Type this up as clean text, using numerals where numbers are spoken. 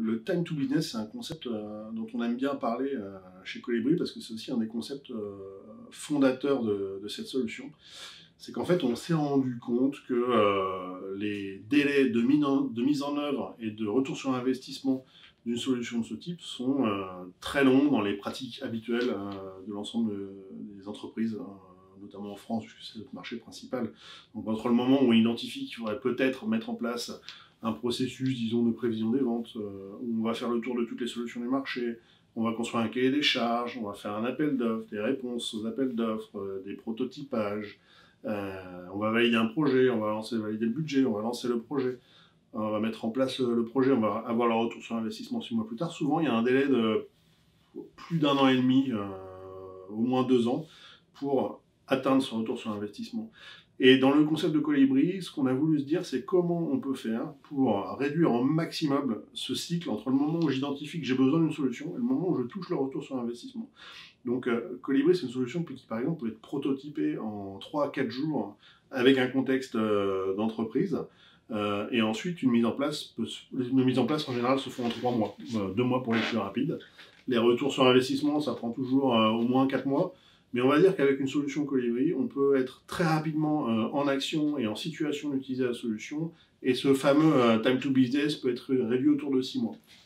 le time to business, c'est un concept dont on aime bien parler chez Colibri parce que c'est aussi un des concepts fondateurs de cette solution. C'est qu'en fait, on s'est rendu compte que les délais de mise en œuvre et de retour sur investissement d'une solution de ce type sont très longs dans les pratiques habituelles de l'ensemble des entreprises, notamment en France, puisque c'est notre marché principal. Donc entre le moment où on identifie qu'il faudrait peut-être mettre en place un processus, disons, de prévision des ventes, où on va faire le tour de toutes les solutions du marché, on va construire un cahier des charges, on va faire un appel d'offres, des réponses aux appels d'offres, des prototypages, on va valider un projet, on va valider le budget, on va lancer le projet, on va mettre en place le projet, on va avoir le retour sur investissement 6 mois plus tard. Souvent, il y a un délai de plus d'un an et demi, au moins 2 ans, pour atteindre ce retour sur investissement. Et dans le concept de Colibri, ce qu'on a voulu se dire, c'est comment on peut faire pour réduire au maximum ce cycle entre le moment où j'identifie que j'ai besoin d'une solution et le moment où je touche le retour sur investissement. Donc Colibri, c'est une solution qui, par exemple, peut être prototypée en 3 à 4 jours avec un contexte d'entreprise. Et ensuite, les mises en place en général se font en 3 mois, 2 mois pour les plus rapides. Les retours sur investissement, ça prend toujours au moins 4 mois. Mais on va dire qu'avec une solution Colibri, on peut être très rapidement en action et en situation d'utiliser la solution. Et ce fameux time to business peut être réduit autour de 6 mois.